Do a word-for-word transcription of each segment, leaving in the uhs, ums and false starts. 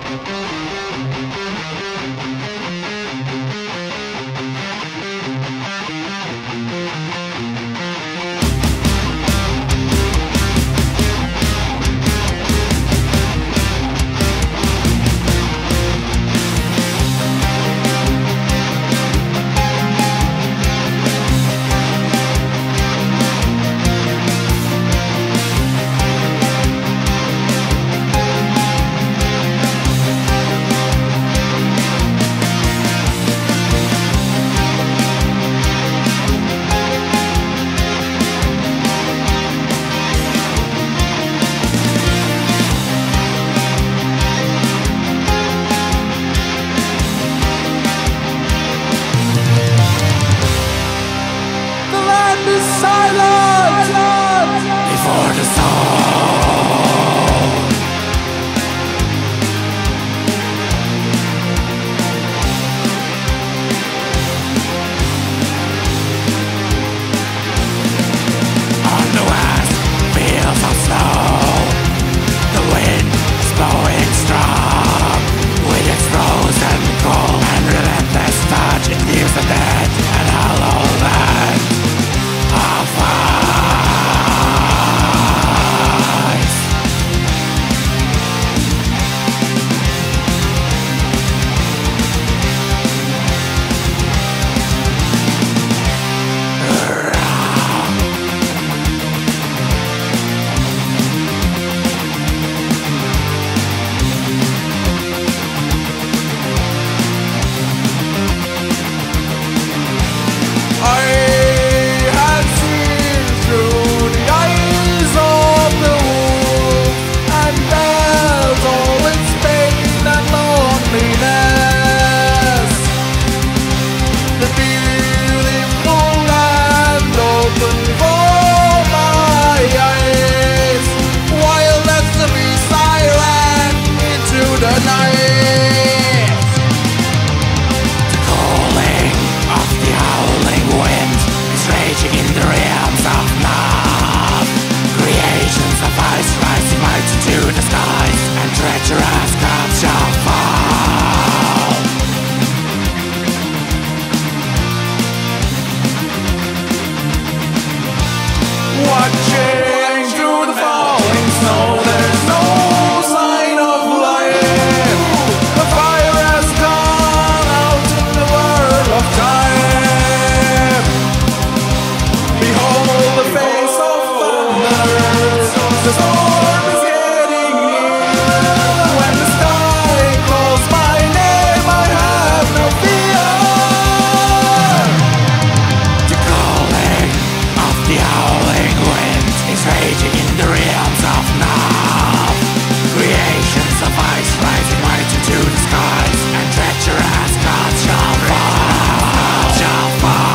Treacherous gods shall fall. Watching through the falling snow, there's no sign of life. The fire has gone out in the world of time. Behold the face of thunder. The storm is getting near. When the sky calls my name, I have no fear. The calling of the howling wind is raging in the realms of Nav. Creations of ice rising right into the skies, and treacherous gods shall fall, shall fall.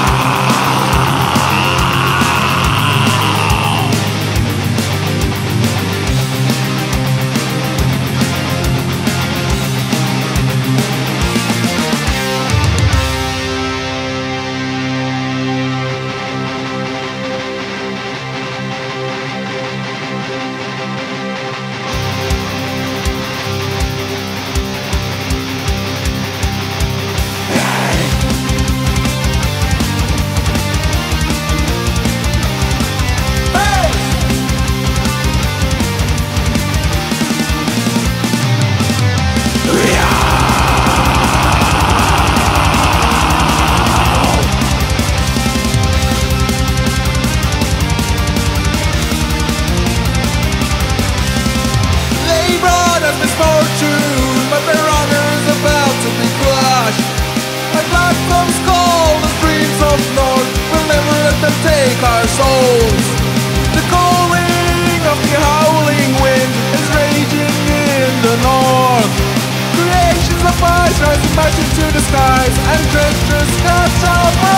Misfortune, but their honor's about to be crushed. A black from skull, the streets of north will never let them take our souls. The calling of the howling wind is raging in the north. Creations of ice rising back into the skies, and treacherous gods shall fall.